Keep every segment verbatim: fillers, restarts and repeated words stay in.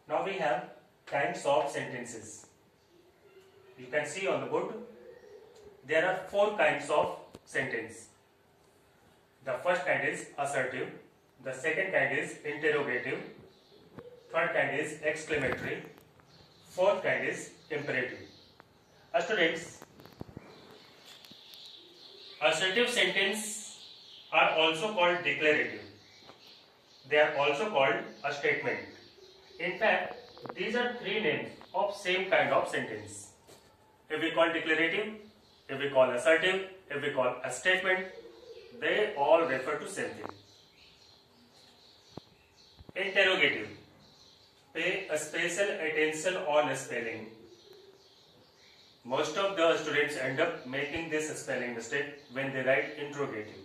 Now we have kinds of sentences. You can see on the board there are four kinds of sentence. The first kind is assertive, the second kind is interrogative, third kind is exclamatory, fourth kind is imperative. Uh, students, assertive sentences are also called declarative. They are also called a statement. In fact, these are three names of same kind of sentence. If we call declarative, if we call assertive, if we call a statement, they all refer to same thing. Interrogative. Pay a special attention on spelling. Most of the students end up making this spelling mistake when they write interrogative.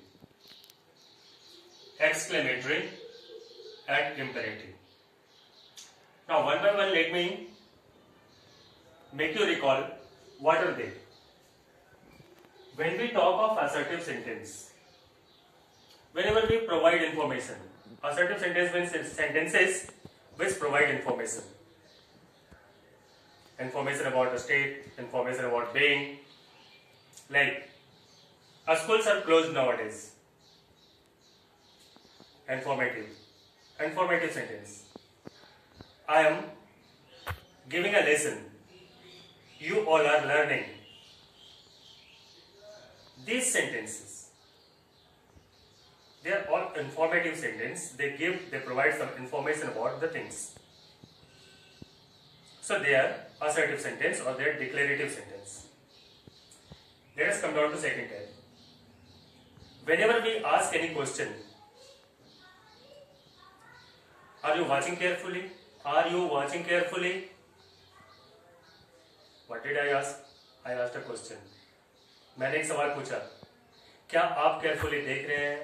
Exclamatory and imperative. Now one by one let me make you recall what are they. When we talk of assertive sentence, whenever we provide information, assertive sentence means sentences which provide information. Information about the state, information about being. Like, our schools are closed nowadays. Informative. Informative sentence. I am giving a lesson. You all are learning. These sentences, they are all informative sentences. They give, they provide some information about the things. So they are assertive sentence or they are declarative sentence. Let us come down to second type. Whenever we ask any question, are you watching carefully? Are you watching carefully? What did I ask? I asked a question. मैंने एक सवाल पूछा, क्या आप carefully देख रहे हैं?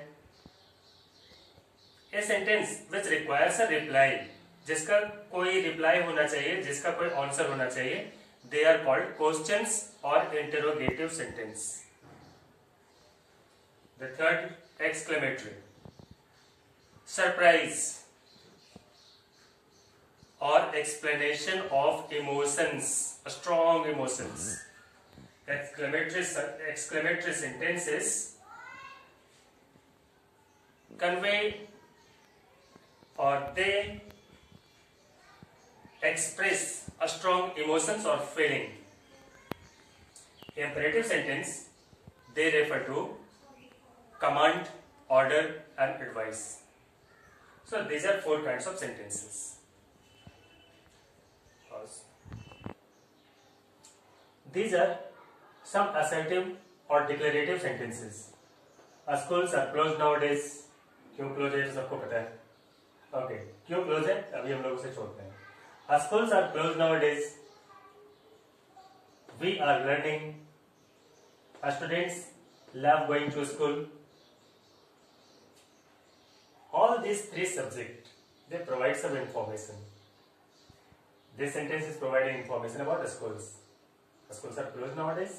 A sentence which requires a reply, जिसका कोई reply होना चाहिए, जिसका कोई answer होना चाहिए, they are called questions or interrogative sentence. The third, exclamatory. Surprise or explanation of emotions, strong emotions. Exclamatory, exclamatory sentences convey or they express a strong emotions or feeling. Imperative sentence, they refer to command, order and advice. So these are four kinds of sentences. These are some assertive or declarative sentences. Our schools are closed nowadays. क्यों close है सबको पता है. Okay, क्यों close है अभी हम लोग उसे छोड़ते हैं. Our schools are closed nowadays. We are learning. Our students love going to school. All these three subjects, they provide some information. This sentence is providing information about the schools. The schools are closed nowadays.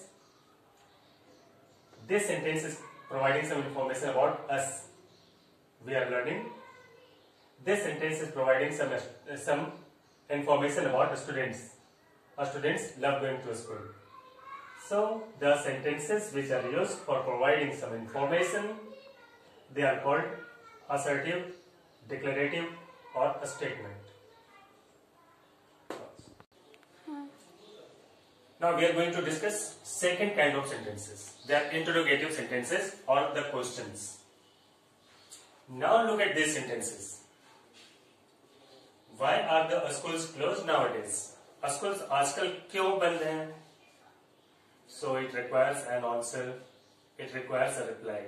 This sentence is providing some information about us. We are learning. This sentence is providing some some information about the students. Our students love going to school. So the sentences which are used for providing some information, they are called assertive, declarative, or a statement. Now we are going to discuss second kind of sentences. They are interrogative sentences or the questions. Now look at these sentences. Why are the schools closed nowadays? Schools आजकल क्यों बंद हैं? So it requires an answer. It requires a reply.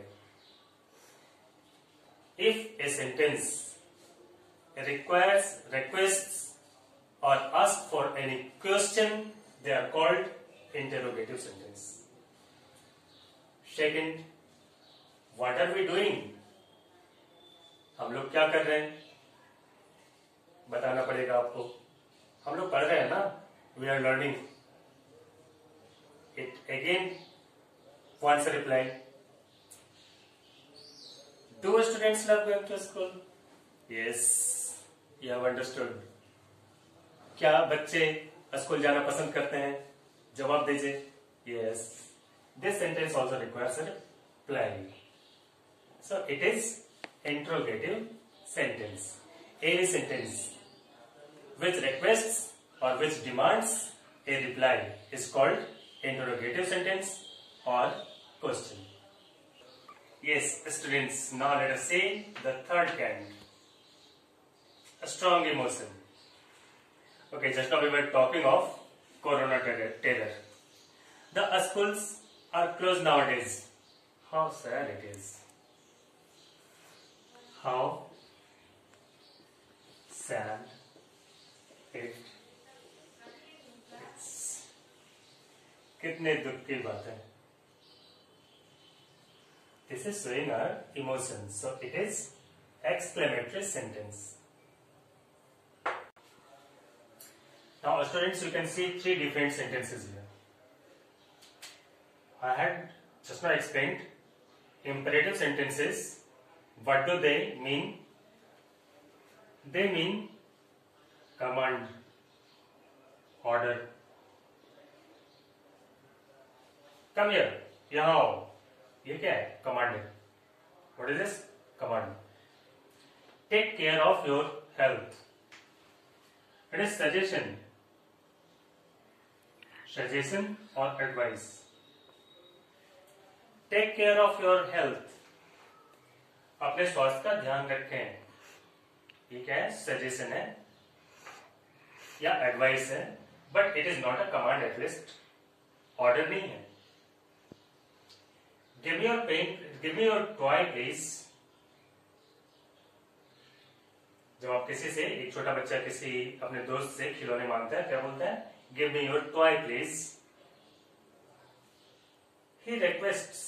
If a sentence requires, requests or asks for any question, they are called interrogative sentence. Second, what are we doing? हम लोग क्या कर रहे हैं? बताना पड़ेगा आपको. हम लोग पढ़ रहे हैं ना? We are learning. It again wants a reply. Do students love going to school? Yes, you have understood. क्या बच्चे स्कूल जाना पसंद करते हैं? जवाब दीजिए yes. This sentence also requires a reply. So it is interrogative sentence. A sentence which requests or which demands a reply is called interrogative sentence or question. Yes, students, now let us see the third kind. A strong emotion. Okay, just now we were talking of corona terror. The schools are closed nowadays. How sad it is. How sad it is. कितने दुख की बात है. This is showing our emotions, so it is exclamatory sentence. Now students, you can see three different sentences here. I had just now explained imperative sentences. What do they mean? They mean command, order. Come here, यहाँ आओ. ये क्या है? Command है. What is this? Command. Take care of your health. It is suggestion. Suggestion or advice. Take care of your health. अपने स्वास्थ्य का ध्यान रखें. ये क्या है? सजेशन है या एडवाइस है, but it is not a command. At least order नहीं है. Give me your pen, give me your toy please. जब आप किसी से, एक छोटा बच्चा किसी अपने दोस्त से खिलौने मांगता है, क्या बोलता है? Give me your toy please. He requests.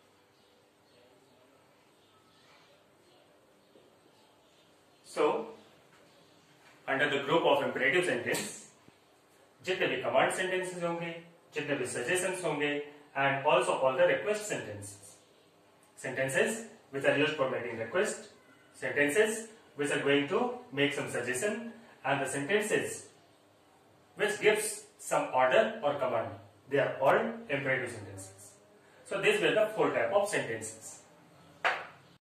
So, under the group of imperative sentence, जितने भी command sentences होंगे, जितने भी suggestions होंगे, and also all the request sentences. Sentences which are used for making request, sentences which are going to make some suggestion, and the sentences which gives some order or command. They are all imperative sentences. So these were the four type of sentences.